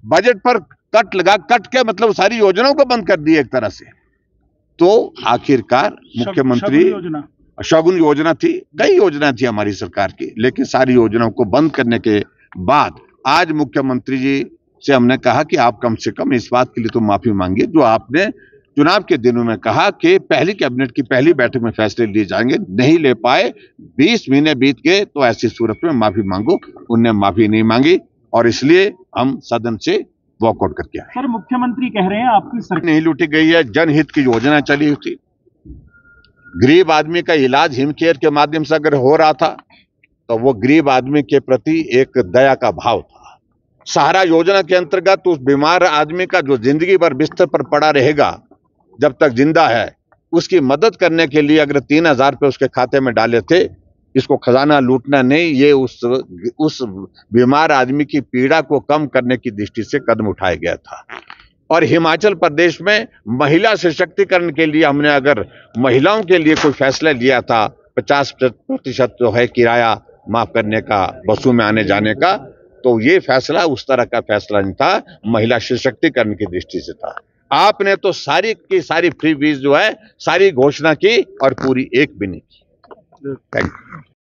Budget पर cut के मतलब सारी योजनाओं को बंद कर दी एक तरह से। तो आखिरकार मुख्यमंत्री शगुन योजना थी, कई योजना थी हमारी सरकार की, लेकिन सारी योजनाओं को बंद करने के बाद आज मुख्यमंत्री जी से हमने कहा कि आप कम से कम इस बात के लिए तो माफी मांगिए जो आपने चुनाव के दिनों में कहा कि पहली कैबिनेट की पहली बैठक में फैसले लिए जाएंगे, नहीं ले पाए, 20 महीने बीत गए, तो ऐसी सूरत में माफी मांगो। उनने माफी नहीं मांगी और इसलिए हम सदन से वॉकआउट करके आए। सर, मुख्यमंत्री कह रहे हैं आपकी सरकार नहीं लूटी गई है, जनहित की योजना चली थी। गरीब आदमी का इलाज हिमकेयर के माध्यम से अगर हो रहा था तो वो गरीब आदमी के प्रति एक दया का भाव था। सहारा योजना के अंतर्गत उस बीमार आदमी का जो जिंदगी भर बिस्तर पर पड़ा रहेगा जब तक जिंदा है, उसकी मदद करने के लिए अगर 3,000 रुपये उसके खाते में डाले थे, इसको खजाना लूटना नहीं, ये उस बीमार आदमी की पीड़ा को कम करने की दृष्टि से कदम उठाया गया था। और हिमाचल प्रदेश में महिला सशक्तिकरण के लिए हमने अगर महिलाओं के लिए कोई फैसला लिया था, 50% जो है किराया माफ करने का, बसों में आने जाने का, तो ये फैसला उस तरह का फैसला नहीं था, महिला सशक्तिकरण की दृष्टि से था। आपने तो सारी की सारी फ्री फीस जो है सारी घोषणा की और पूरी एक भी नहीं की। Thank you.